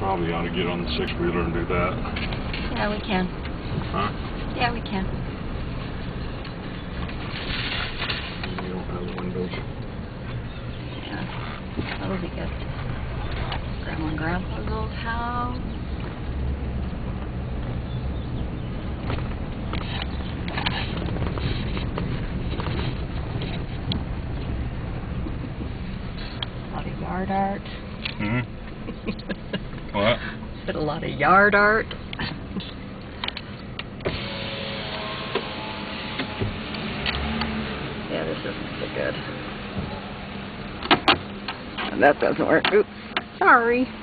probably ought to get on the six-wheeler and do that. Yeah, we can. Huh? Yeah, we can. You don't have the windows. Yeah, that'll be good. Grandma and Grandpa's old house. A lot of yard art. Mm-hmm. What? Did a lot of yard art. Yeah, this isn't so good. And that doesn't work. Oops. Sorry.